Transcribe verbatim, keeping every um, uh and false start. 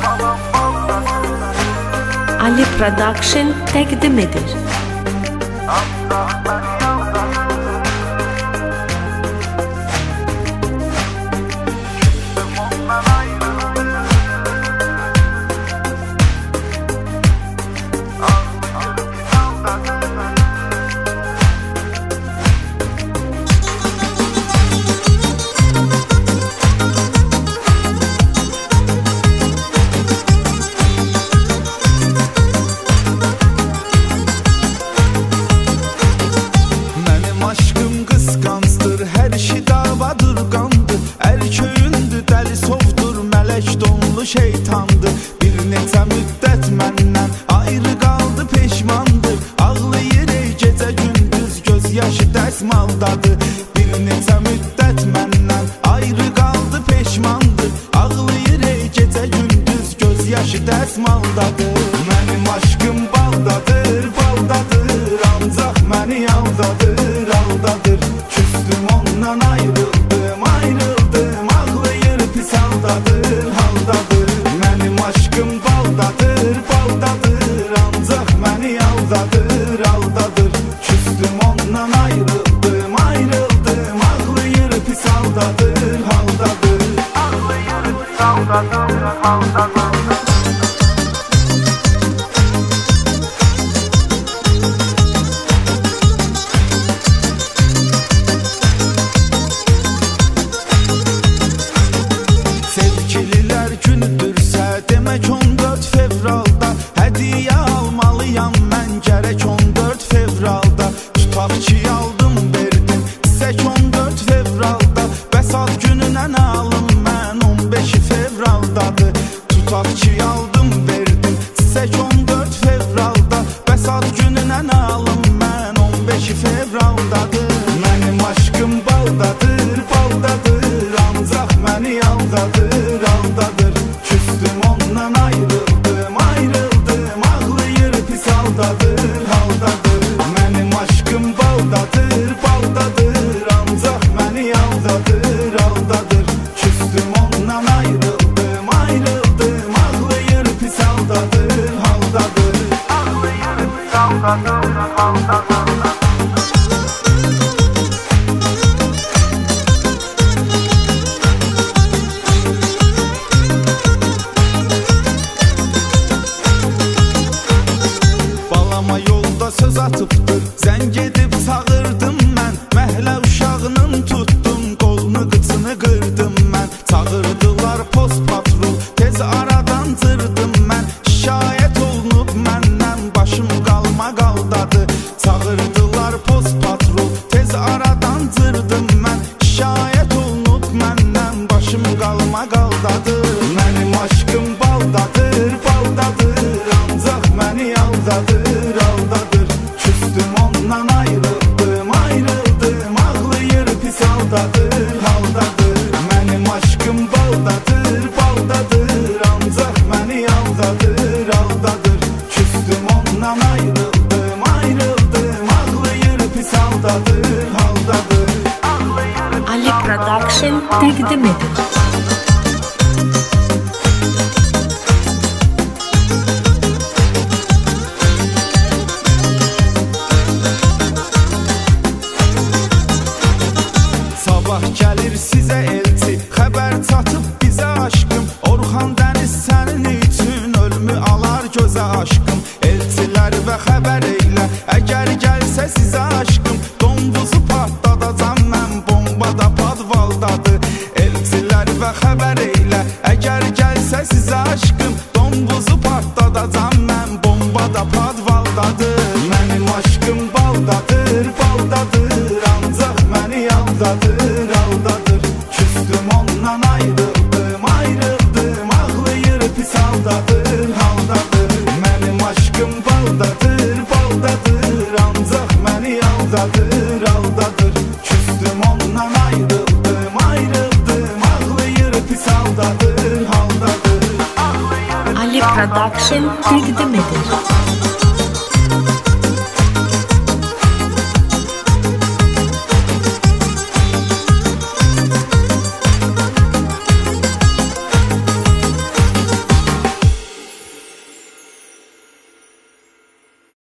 Ali Production təqdim edir. Şeytandı bir neçə müddət məndən ayrı qaldı peşmandır. Ağlayır ey gecə gündüz göz yaşı dəsmaldadır. Bir neçə müddət məndən ayrı qaldı peşmandır. Ağlayır ey gecə gündüz göz yaşı dəsmaldadır. Mənim aşkım baldadır, baldadır, ancaq məni aldadır, aldadır. Küstüm ondan ayrıldım, ayrıldım, ağlayır pis haldadır, haldadır. Mənim aşkım baldadır, baldadır, ancaq məni aldadır, aldadır. Küstüm ondan ayrıldım, ayrıldım, ağlayır pis haldadır, haldadır. Ağlayır pis haldadır, haldadır. Demək on dörd fevralda hədiyyə almalıyam mən gərək on dörd fevralda. Tutaq ki aldım verdim çiçək on dörd fevralda. Bəs ad gününə nə alım mən on beşi fevraldadır. Tutaq ki aldım verdim çiçək on dörd fevralda. Bəs ad gününə nə alım mən on beşi fevraldadır. Mənim aşkım baldadır, baldadır, ancaq məni aldadır, aldadır. Küstüm ondan ayrıldım, ayrıldım, ağlayır pis haldadır, haldadır. Mənim aşkım baldadır, baldadır, ancaq məni aldadır, aldadır. Küstüm ondan ayrıldım, ayrıldım, ağlayır pis haldadır, haldadır. Ağlayır pis haldadır, haldadır. Yolda söz atıbdır, zəng edib çağırdım mən. Məhlə uşağının tutdum, qolunu qıçını qırdım mən. Çağırdılar post patrol, tez aradan cırdım mən. Şikayət olunub məndən, başım qalma qaldadı. Çağırdılar post patrol, tez aradan cırdım mən. Şikayət olunub məndən, başım qalma qaldadı. Mənim aşkım baldadır, baldadır, ancaq məni aldadır, aldadır. Küstüm ondan ayrıldım, ayrıldım, ağlayır pis haldadır, haldadır. Mənim aşkım baldadır, baldadır, ancaq məni aldadır, aldadır. Küstüm ondan ayrıldım, ayrıldım, ağlayır pis haldadır, haldadır. Ali Production təqdim edir. Gəlir sizə elçi, xəbər çatıb bizə aşkım. Orxan dəniz sənin üçün ölümü alar gözə aşkım. Elçilər və xəbər eylə, əgər gəlsə sizə aşkım. Donduzu partladacam mən, bomba da padvaldadır. Elçilər və xəbər eylə, əgər gəlsə sizə aşkım. Donduzu partladacam mən, bomba da padvaldadır. Mənim aşkım baldadır, baldadır, ancaq məni aldadır, aldadır. Küstüm ondan ayrıldım, ayrıldım, ağlayır pis haldadır, haldadır. Mənim aşkım baldadır, baldadır, ancaq məni aldadır, aldadır. Küstüm ondan ayrıldım, ayrıldım, ağlayır pis haldadır, haldadır. Ali Production təqdim edir.